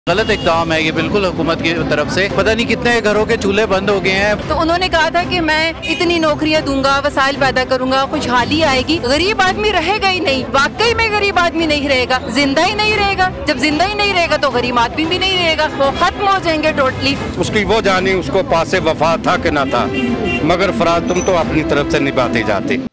गलत इक़दाम है ये बिल्कुल हुकूमत की तरफ से। पता नहीं कितने घरों के चूल्हे बंद हो गए हैं। तो उन्होंने कहा था कि मैं इतनी नौकरियां दूंगा, वसाइल पैदा करूंगा, खुशहाली आएगी। गरीब आदमी रहेगा ही नहीं, वाकई में गरीब आदमी नहीं रहेगा, जिंदा ही नहीं रहेगा। जब जिंदा ही नहीं रहेगा तो गरीब आदमी भी नहीं रहेगा, वो खत्म हो जाएंगे टोटली। उसकी वो जानी उसको पासे वफा था कि ना था, मगर फराज तुम तो अपनी तरफ से निभाते जाते।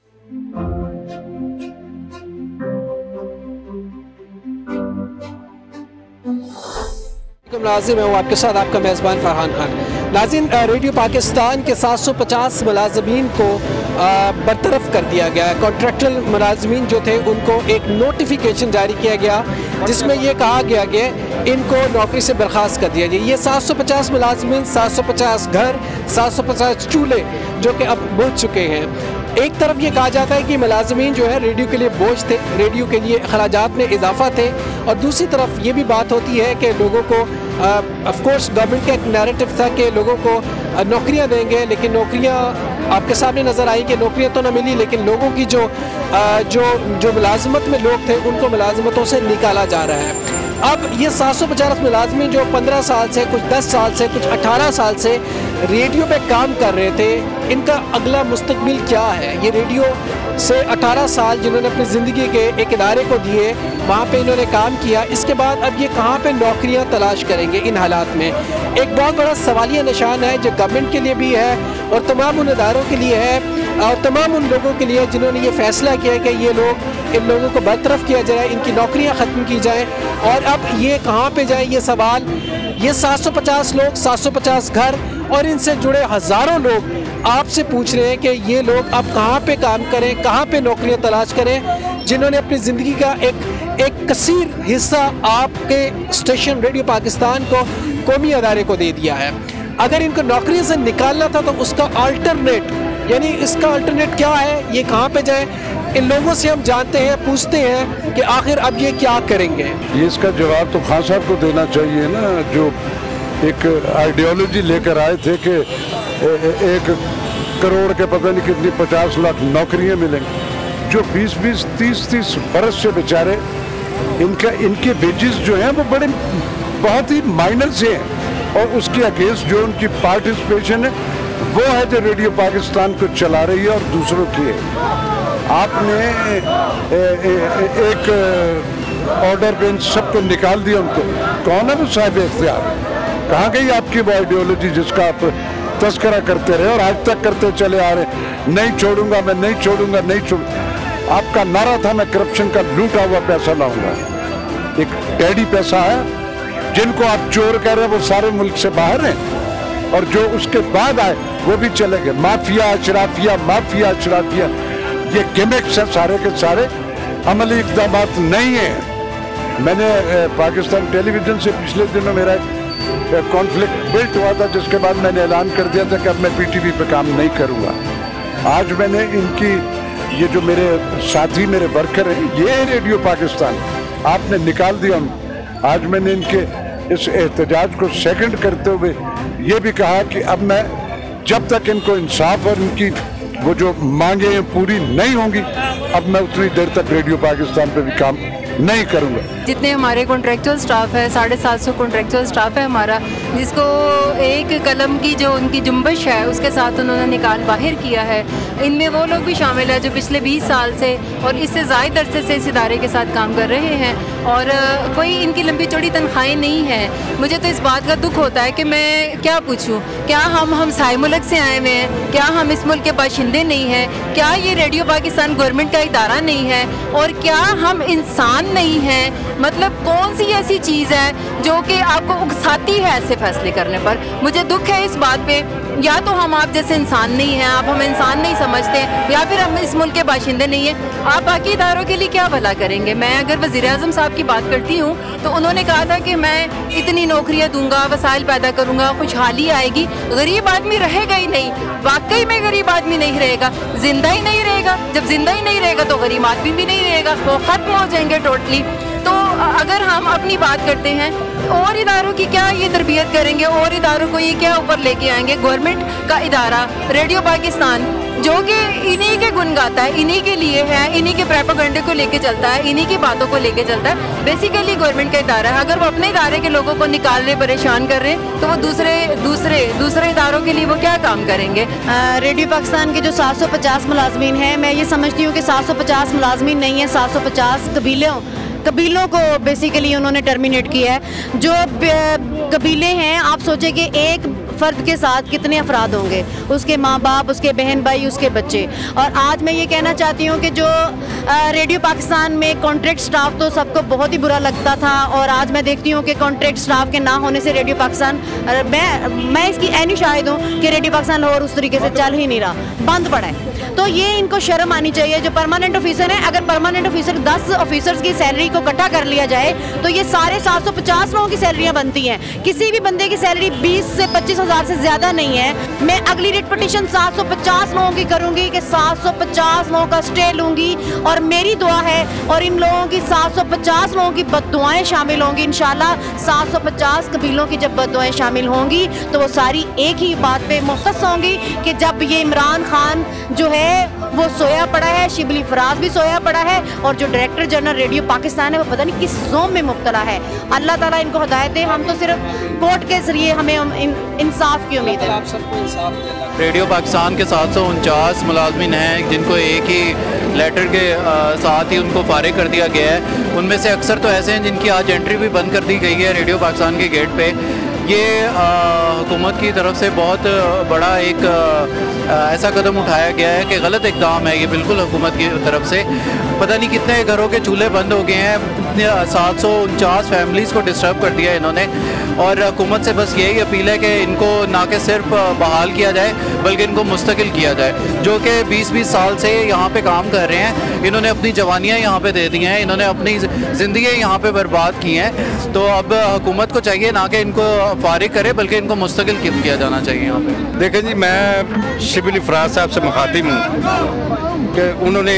नाज़िम, मैं हूँ आपके साथ आपका मेज़बान फरहान खान। नाज़िम, रेडियो पाकिस्तान के 750 मुलाजमीन को बरतरफ कर दिया गया है। कॉन्ट्रैक्चुअल मुलाजमीन जो थे उनको एक नोटिफिकेशन जारी किया गया जिसमें यह कहा गया कि इनको नौकरी से बर्खास्त कर दिया जाए। ये 750 मुलाजमीन, 750 घर, 750 चूल्हे जो कि अब बुझ चुके हैं। एक तरफ ये कहा जाता है कि मुलाजमीन जो है रेडियो के लिए बोझ थे, रेडियो के लिए अखराजात में इजाफा थे, और दूसरी तरफ ये भी बात होती है कि लोगों को ऑफ कोर्स गवर्नमेंट का एक नैरेटिव था कि लोगों को नौकरियां देंगे, लेकिन नौकरियां आपके सामने नज़र आई कि नौकरियां तो ना मिली, लेकिन लोगों की जो मुलाजमत में लोग थे उनको मुलाजमतों से निकाला जा रहा है। अब ये 750 मुलाजमीन जो 15 साल से, कुछ 10 साल से, कुछ 18 साल से रेडियो पे काम कर रहे थे, इनका अगला मुस्तकबिल क्या है? ये रेडियो से 18 साल जिन्होंने अपनी ज़िंदगी के एक इदारे को दिए, वहाँ पे इन्होंने काम किया, इसके बाद अब ये कहाँ पे नौकरियाँ तलाश करेंगे इन हालात में? एक बहुत बड़ा सवालिया निशान है जो गवर्नमेंट के लिए भी है और तमाम उन इदारों के लिए है और तमाम उन लोगों के लिए जिन्होंने ये फैसला किया है कि ये लोग, इन लोगों को बरतरफ किया जाए, इनकी नौकरियां ख़त्म की जाएं। और अब ये कहाँ पे जाए ये सवाल, ये 750 लोग, 750 घर और इनसे जुड़े हज़ारों लोग आपसे पूछ रहे हैं कि ये लोग अब कहाँ पे काम करें, कहाँ पे नौकरियां तलाश करें, जिन्होंने अपनी ज़िंदगी का एक कसीर हिस्सा आपके स्टेशन रेडियो पाकिस्तान को, कौमी अदारे को दे दिया है। अगर इनको नौकरी से निकालना था तो उसका अल्टरनेट, यानी इसका अल्टरनेट क्या है, ये कहाँ पे जाए? इन लोगों से हम जानते हैं, पूछते हैं कि आखिर अब ये क्या करेंगे। ये इसका जवाब तो खान साहब को देना चाहिए ना, जो एक आइडियोलॉजी लेकर आए थे कि 1 करोड़ के पता नहीं कितनी 50 लाख नौकरियां मिलेंगी, जो 20-20, 30-30 बरस से बेचारे इनके वेजेस जो हैं वो बड़े बहुत ही माइनर से हैं, और उसके अगेंस्ट जो उनकी पार्टिसिपेशन है वो है जो रेडियो पाकिस्तान को चला रही है और दूसरों की है। आपने एक ऑर्डर पे इन सबको निकाल दिया, उनको कौन है वो साहिब इख्तियार? कहाँ गई आपकी वो आइडियोलॉजी जिसका आप तस्करा करते रहे और आज तक करते चले आ रहे? नहीं छोड़ूंगा मैं, नहीं छोड़ूंगा, नहीं छोड़। आपका नारा था मैं करप्शन का लूटा हुआ पैसा लाऊंगा। एक टैडी पैसा है, जिनको आप चोर कह रहे हैं वो सारे मुल्क से बाहर हैं, और जो उसके बाद आए वो भी चले गए। माफिया अशराफिया, माफिया अशराफिया, ये गिमिक्स है सारे के सारे, अमली इक़दाम नहीं है। मैंने पाकिस्तान टेलीविज़न से पिछले दिनों मेरा एक कॉन्फ्लिक्ट बिल्ट हुआ था, जिसके बाद मैंने ऐलान कर दिया था कि अब मैं PTV पे काम नहीं करूँगा। आज मैंने इनकी, ये जो मेरे साथी, मेरे वर्कर हैं, ये रेडियो पाकिस्तान आपने निकाल दिया। आज मैंने इनके इस एहतजाज को सेकंड करते हुए ये भी कहा कि अब मैं, जब तक इनको इंसाफ और इनकी वो जो मांगे हैं पूरी नहीं होंगी, अब मैं उतनी देर तक रेडियो पाकिस्तान पे भी काम नहीं करूँगा। जितने हमारे कॉन्ट्रैक्चुअल स्टाफ है, 750 कॉन्ट्रैक्चुअल स्टाफ है हमारा, जिसको एक कलम की जो उनकी जुम्बश है उसके साथ उन्होंने निकाल बाहर किया है, इनमें वो लोग भी शामिल है जो पिछले 20 साल से और इससे ज़ायद अरसे से इस इदारे के साथ काम कर रहे हैं, और कोई इनकी लंबी चौड़ी तनख्वाहें नहीं है। मुझे तो इस बात का दुख होता है कि मैं क्या पूछूं, क्या हम साए मुल्क से आए हुए हैं? क्या हम इस मुल्क के बाशिंदे नहीं हैं? क्या ये रेडियो पाकिस्तान गवर्नमेंट का इदारा नहीं है? और क्या हम इंसान नहीं हैं? मतलब कौन सी ऐसी चीज़ है जो कि आपको उकसाती है ऐसे फैसले करने पर? मुझे दुख है इस बात पे, या तो हम आप जैसे इंसान नहीं हैं, आप हमें इंसान नहीं समझते, या फिर हम इस मुल्क के बाशिंदे नहीं हैं। आप बाकी इदारों के लिए क्या भला करेंगे? मैं अगर वज़ीर-ए-आज़म साहब की बात करती हूँ तो उन्होंने कहा था कि मैं इतनी नौकरियाँ दूंगा, वसाइल पैदा करूँगा, खुशहाली आएगी। गरीब आदमी रहेगा ही नहीं, वाकई में गरीब आदमी नहीं रहेगा, जिंदा ही नहीं रहेगा। जब जिंदा ही नहीं रहेगा तो गरीब आदमी भी नहीं रहेगा, वो खत्म हो जाएंगे टोटली। तो अगर हम अपनी बात करते हैं, और इदारों की क्या ये तरबियत करेंगे, और इदारों को ये क्या ऊपर लेके आएंगे? गवर्नमेंट का इदारा रेडियो पाकिस्तान जो कि इन्हीं के गुण गाता है, इन्हीं के लिए है, इन्हीं के प्रोपेगेंडे को लेके चलता है, इन्हीं की बातों को लेके चलता है। बेसिकली गवर्नमेंट का इदारा है, अगर वो अपने इदारे के लोगों को निकाल रहे, परेशान कर रहे हैं, तो वो दूसरे इदारों के लिए वो क्या काम करेंगे। रेडियो पाकिस्तान के जो 750 मुलाजमीन हैं, मैं ये समझती हूँ कि 750 मुलाजमीन नहीं है, 750 कबीलों को बेसिकली उन्होंने टर्मिनेट किया है। जो कबीले हैं, आप सोचें कि एक फ़र्द के साथ कितने अफराद होंगे, उसके माँ बाप, उसके बहन भाई, उसके बच्चे। और आज मैं ये कहना चाहती हूँ कि जो रेडियो पाकिस्तान में कॉन्ट्रैक्ट स्टाफ तो सबको बहुत ही बुरा लगता था, और आज मैं देखती हूँ कि कॉन्ट्रैक्ट स्टाफ के ना होने से रेडियो पाकिस्तान, मैं इसकी ऐनी शाहिद हूँ कि रेडियो पाकिस्तान लाहौर उस तरीके से चल ही नहीं रहा, बंद पड़ा है। तो ये इनको शर्म आनी चाहिए। जो परमानेंट ऑफिसर हैं, अगर परमानेंट ऑफिसर 10 ऑफिसर्स की सैलरी को इकट्ठा कर लिया जाए तो ये सारे 750 लोगों की सैलरियाँ बनती हैं। किसी भी बंदे की सैलरी 20 से 25 हज़ार से ज़्यादा नहीं है। मैं अगली रिट पिटीशन 750 लोगों की करूँगी कि 750 लोगों का स्टे लूँगी, और मेरी दुआ है और इन लोगों की 750 लोगों की बद्दुआएं शामिल होंगी इंशाल्लाह। 750 कबीलों की जब बद्दुआएं शामिल होंगी तो वो सारी एक ही बात पे मुख्तस होंगी कि जब ये इमरान खान जो है वो सोया पड़ा है, शिबली फराज भी सोया पड़ा है, और जो डायरेक्टर जनरल रेडियो पाकिस्तान है वो पता नहीं किस जोम में मुब्तला है। अल्लाह ताला इनको हिदायत दे। हम तो सिर्फ कोर्ट के जरिए हमें इंसाफ की उम्मीद है। आप सबको इंसाफ। रेडियो पाकिस्तान के 749 मुलाजमीन हैं जिनको एक ही लेटर के साथ ही उनको फारिग कर दिया गया है। उनमें से अक्सर तो ऐसे हैं जिनकी आज एंट्री भी बंद कर दी गई है रेडियो पाकिस्तान के गेट पे। ये हुकूमत की तरफ से बहुत बड़ा एक ऐसा कदम उठाया गया है कि गलत इक़दाम है ये बिल्कुल हुकूमत की तरफ से। पता नहीं कितने घरों के चूल्हे बंद हो गए हैं, 749 फैमिलीज़ को डिस्टर्ब कर दिया इन्होंने। और हुकूमत से बस यही अपील है कि इनको ना कि सिर्फ बहाल किया जाए बल्कि इनको मुस्तकिल किया जाए। जो कि 20-20 साल से यहाँ पे काम कर रहे हैं, इन्होंने अपनी जवानियाँ यहाँ पे दे दी हैं, इन्होंने अपनी ज़िंदगी यहाँ पे बर्बाद की हैं। तो अब हुकूमत को चाहिए ना कि इनको फारिग करे बल्कि इनको मुस्तकिल किया जाना चाहिए यहाँ पे। देखें जी, मैं शिबली फराज साहब से मुखातिब हूँ कि उन्होंने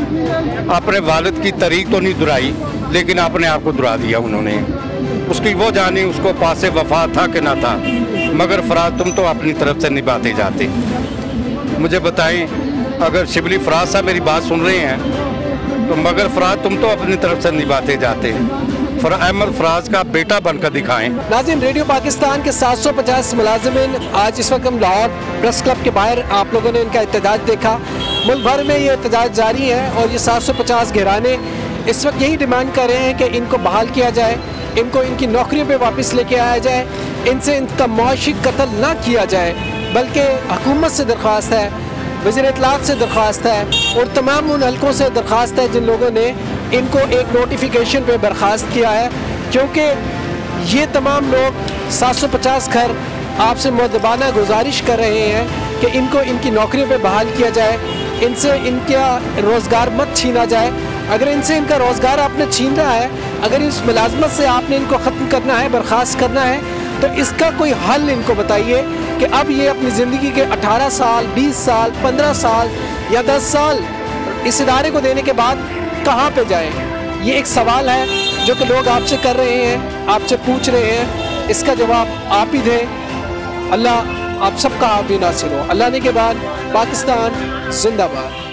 अपने वालिद की तारीख तो नहीं दुहराई, लेकिन अपने आप को दुहरा दिया उन्होंने। उसकी वो जाने उसको पासे वफा था कि ना था, मगर फराज तुम तो अपनी तरफ से निभाते जाते। मुझे बताएं, अगर शिबली फराज साहब मेरी बात सुन रहे हैं तो मगर फराज तुम तो अपनी तरफ से निभाते जाते हैं। अहमद फराज का बेटा बनकर दिखाएं। नाज़रीन, रेडियो पाकिस्तान के 750 मुलाजमीन आज इस वक्त हम लाहौर प्रेस क्लब के बाहर, आप लोगों ने इनका एहतजाज देखा। मुल्क भर में ये एहतजाज जारी है और ये 750 घराने इस वक्त यही डिमांड कर रहे हैं कि इनको बहाल किया जाए, इनको इनकी नौकरियों पे वापस लेके आया जाए, इनसे इनका मुआशी कत्ल ना किया जाए। बल्कि हुकूमत से दरख्वास्त है, वज़ीर इत्तलात से दरख्वास्त है और तमाम उन हल्कों से दरख्वास्त है जिन लोगों ने इनको एक नोटिफिकेशन पे बर्खास्त किया है, क्योंकि ये तमाम लोग 750 घर आपसे मुअद्दबाना गुजारिश कर रहे हैं कि इनको इनकी नौकरियों पे बहाल किया जाए, इनसे इनका रोज़गार मत छीना जाए। अगर इनसे इनका रोज़गार आपने छीन रहा है, अगर इस मुलाजमत से आपने इनको ख़त्म करना है, बर्खास्त करना है, तो इसका कोई हल इनको बताइए कि अब ये अपनी ज़िंदगी के 18 साल, 20 साल, 15 साल या 10 साल इस इदारे को देने के बाद कहाँ पे जाएं। ये एक सवाल है जो कि लोग आपसे कर रहे हैं, आपसे पूछ रहे हैं, इसका जवाब आप ही दें। अल्लाह आप सबका हावी नासिर हो। अल्लाह ने के बाद पाकिस्तान जिंदाबाद।